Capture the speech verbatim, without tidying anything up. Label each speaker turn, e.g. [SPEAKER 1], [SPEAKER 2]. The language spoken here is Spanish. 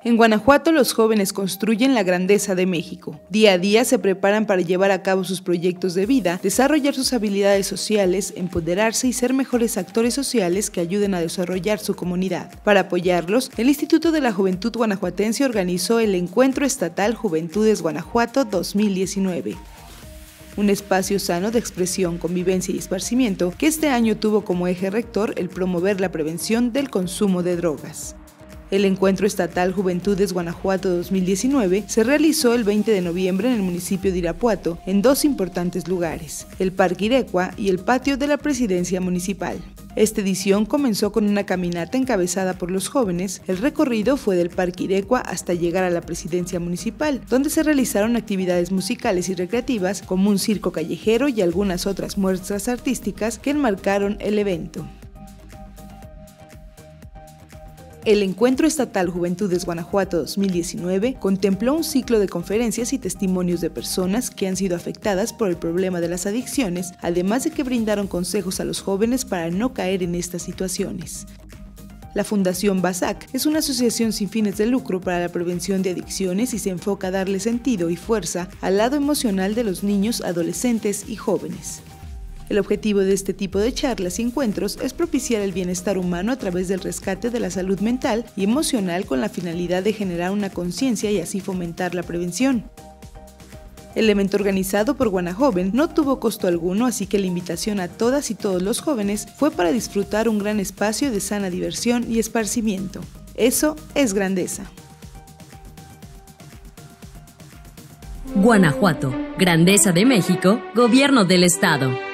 [SPEAKER 1] En Guanajuato, los jóvenes construyen la grandeza de México. Día a día se preparan para llevar a cabo sus proyectos de vida, desarrollar sus habilidades sociales, empoderarse y ser mejores actores sociales que ayuden a desarrollar su comunidad. Para apoyarlos, el Instituto de la Juventud Guanajuatense organizó el Encuentro Estatal Juventudes Guanajuato dos mil diecinueve. Un espacio sano de expresión, convivencia y esparcimiento que este año tuvo como eje rector el promover la prevención del consumo de drogas. El Encuentro Estatal Juventudes Guanajuato dos mil diecinueve se realizó el veinte de noviembre en el municipio de Irapuato, en dos importantes lugares, el Parque Irecua y el patio de la Presidencia Municipal. Esta edición comenzó con una caminata encabezada por los jóvenes. El recorrido fue del Parque Irecua hasta llegar a la Presidencia Municipal, donde se realizaron actividades musicales y recreativas como un circo callejero y algunas otras muestras artísticas que enmarcaron el evento. El Encuentro Estatal Juventudes Guanajuato dos mil diecinueve contempló un ciclo de conferencias y testimonios de personas que han sido afectadas por el problema de las adicciones, además de que brindaron consejos a los jóvenes para no caer en estas situaciones. La Fundación BASAC es una asociación sin fines de lucro para la prevención de adicciones y se enfoca a darle sentido y fuerza al lado emocional de los niños, adolescentes y jóvenes. El objetivo de este tipo de charlas y encuentros es propiciar el bienestar humano a través del rescate de la salud mental y emocional con la finalidad de generar una conciencia y así fomentar la prevención. El evento organizado por Guanajoven no tuvo costo alguno, así que la invitación a todas y todos los jóvenes fue para disfrutar un gran espacio de sana diversión y esparcimiento. Eso es grandeza.
[SPEAKER 2] Guanajuato, Grandeza de México, Gobierno del Estado.